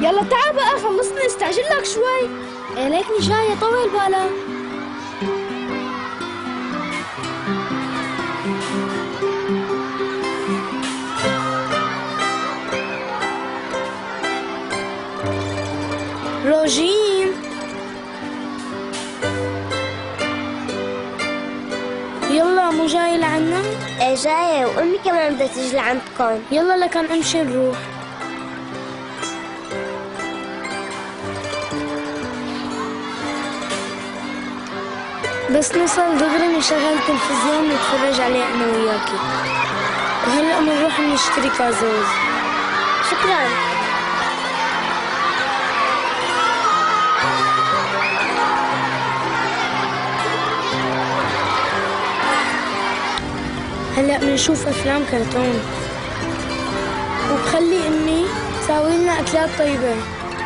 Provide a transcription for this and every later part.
يلا تعال بقى خلصنا نستعجل لك شوي. إيه ليكني جاية طول بالك. روجين يلا مو جاي لعنا؟ ايه جاية، وأمي كمان بدها تيجي لعندكم. يلا لكن امشي نروح. بس نوصل دغري نشغل تلفزيون نتفرج عليه انا وياكي، وهلا بنروح نشتري كازوز. شكرا. هلا بنشوف افلام كرتون، وبخلي امي تساوي لنا اكلات طيبه.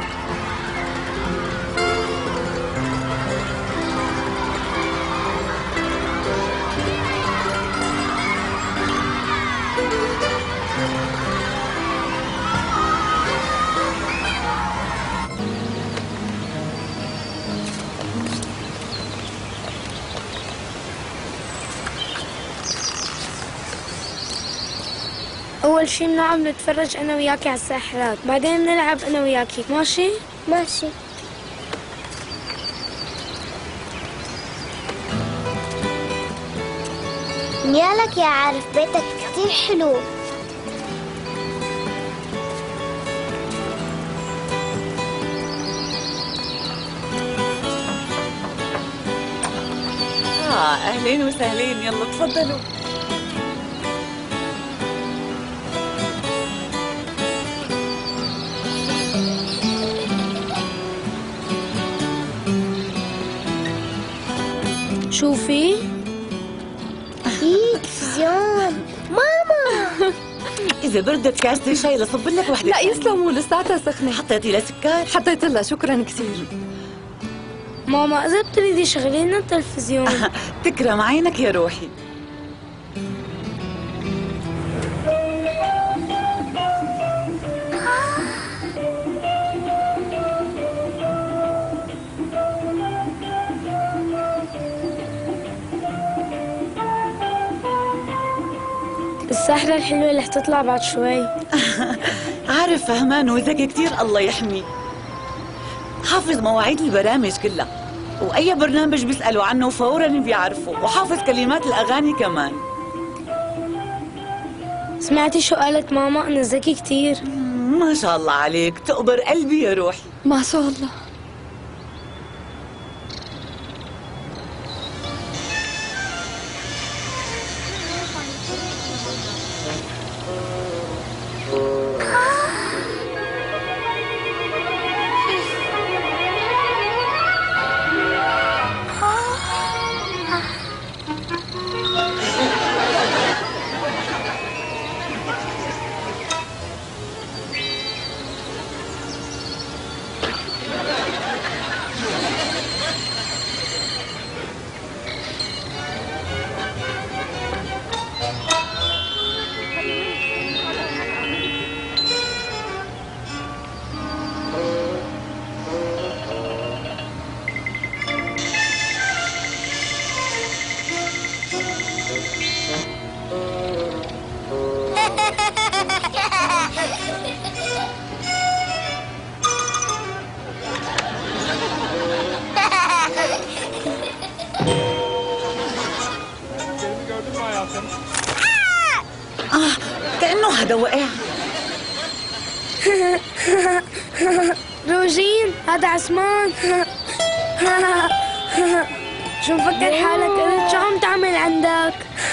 أول شي بنقعد نتفرج أنا وياكي على الساحرات، بعدين بنلعب أنا وياكي، ماشي؟ ماشي. نيالك يا عارف، بيتك كتير حلو. أهلين وسهلين، يلا تفضلوا. شوفي في تلفزيون. ماما إذا بردت كاسة شاي لصب لك وحدة. لا يسلموا، لساتها سخنة. حطيتي لها سكر؟ حطيت لها، شكرا كثير. ماما إذا بتريدي شغلي لنا التلفزيون. تكرم عينك يا روحي. الساحرة الحلوة اللي حتطلع بعد شوي. عارف فهمان وذكي كثير، الله يحمي. حافظ مواعيد البرامج كلها، وأي برنامج بيسألوا عنه فورا بيعرفوا، وحافظ كلمات الأغاني كمان. سمعتي شو قالت ماما؟ أنا ذكي كثير. ما شاء الله عليك، تقبر قلبي يا روحي. ما شاء الله. كأنه هذا وقع. روجين هذا عثمان. شو مفكر حالك انت؟ شو عم تعمل عندك؟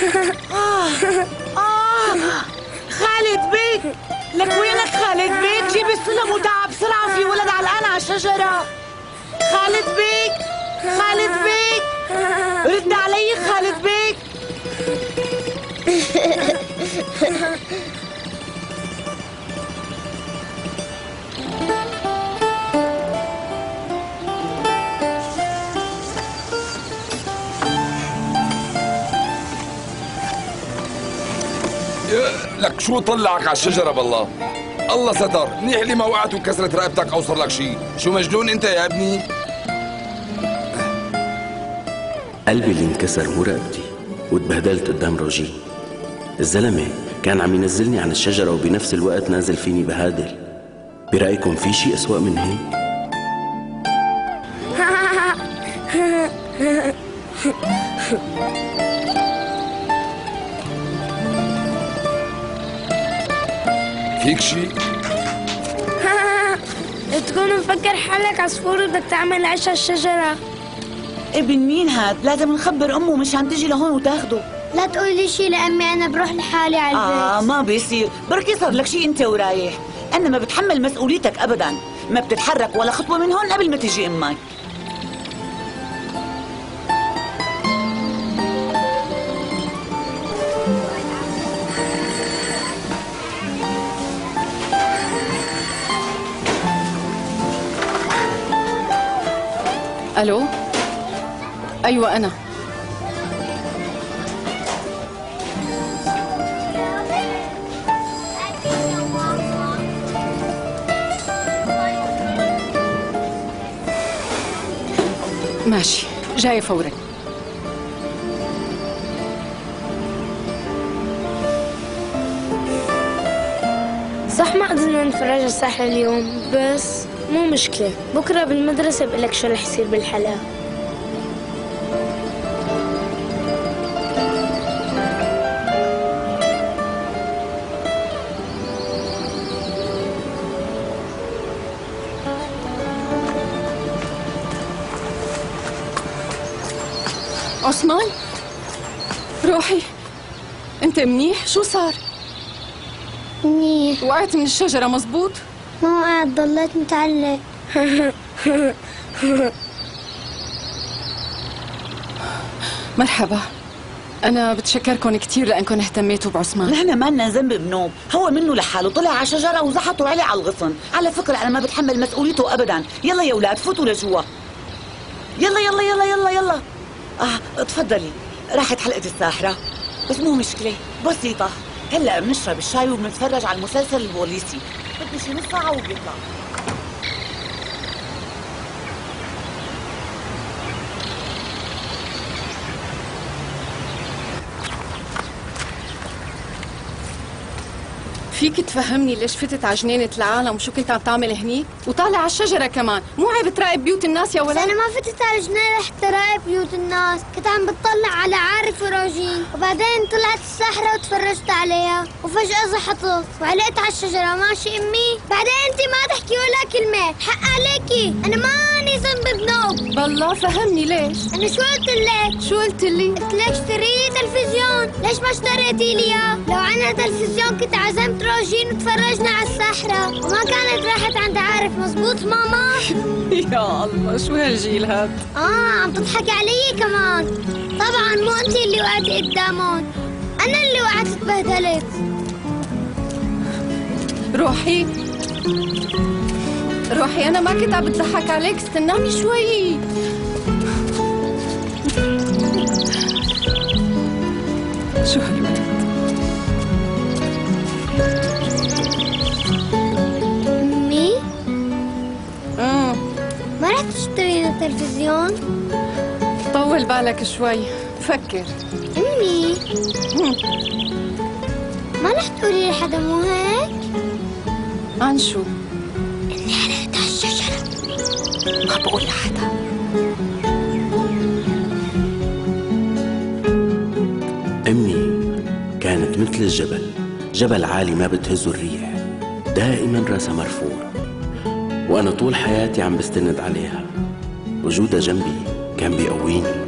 خالد بيك، لك وينك خالد بيك؟ جيب السلم وتعب بسرعة، في ولد علقان على الشجرة. خالد بيك، خالد بيك، رد علي خالد بيك. لك شو طلعك على الشجرة بالله؟ الله ستر، منيح اللي ما وقعت وكسرت رقبتك او صار لك شيء. شو مجنون انت يا ابني؟ قلبي اللي انكسر مو رقبتي، واتبهدلت قدام روجين. الزلمة كان عم ينزلني عن الشجرة وبنفس الوقت نازل فيني بهادل. برأيكم في شيء أسوأ من هيك؟ فيك شيء؟ تكون مفكر حالك عصفور وبدك تعمل عيش على الشجرة. ابن مين هاد؟ لازم نخبر امه مشان تجي لهون وتاخده. لا تقولي شي لأمي، أنا بروح لحالي على البيت. ما بيصير، بركي صار لك شيء انت ورايح. انا ما بتحمل مسؤوليتك ابدا، ما بتتحرك ولا خطوه من هون قبل ما تجي امك. الو، ايوه انا. ماشي، جاي فورا. صح ما قدرنا نتفرج على الساحرة اليوم، بس مو مشكلة، بكرة بالمدرسة بقلك شو رح يصير بالحلقة. عثمان، روحي. انت منيح؟ شو صار؟ منيح. وقعت من الشجرة مزبوط؟ ما وقعت، ضليت متعلق. مرحبا، أنا بتشكركم كثير لأنكم اهتميتوا بعثمان. نحن ما لنا ذنب بنوب، هو منه لحاله طلع على شجره وزحطوا عليه على الغصن. على فكره انا ما بتحمل مسؤوليته ابدا. يلا يا اولاد فوتوا لجوا. يلا يلا يلا يلا يلا. تفضلي، راحت حلقه الساحره، بس مو مشكله، بسيطه. هلا بنشرب الشاي وبنتفرج على المسلسل البوليسي، بدي شي نص ساعه وبيطلع. فيك تفهمني ليش فتت على جنينة العالم وشو كنت عم تعمل هنيك؟ وطالع على الشجرة كمان، مو عيب تراقب بيوت الناس يا ولد؟ أنا ما فتت على جنينة حتى راقب بيوت الناس، كنت عم بتطلع على عارف وروجين، وبعدين طلعت الساحرة وتفرجت عليها، وفجأة زحطت وعلقت على الشجرة. ماشي أمي؟ بعدين أنت ما تحكي ولا كلمة، حق عليكي، أنا ماني ذنب بنوب. بالله فهمني ليش؟ أنا شو قلت لك؟ شو قلت لي؟ قلت لك اشتري تلفزيون، ليش ما اشتريتي لي اياه؟ لو عنا تلفزيون كنت عزمت روجين وتفرجنا على الساحرة، وما كانت راحت عند عارف. مزبوط ماما؟ يا الله شو هالجيل هاد؟ عم تضحكي علي كمان. طبعا مو انت اللي وقعتي قدامهم، انا اللي وقعت اتبهدلت. روحي روحي، أنا ما كنت عم بتضحك عليك، استناني شوي. شو هالولد؟ أمي؟ ما رح تشتري لنا تلفزيون؟ طول بالك شوي، فكر. أمي؟ ما رح تقولي لحدا مو هيك؟ عن شو؟ إني علقت على الشجرة. ما بقول لحدا. أمي كانت مثل الجبل، جبل عالي ما بتهزه الريح، دائما راسها مرفوع، وأنا طول حياتي عم بستند عليها. وجودها جنبي كان بيقويني.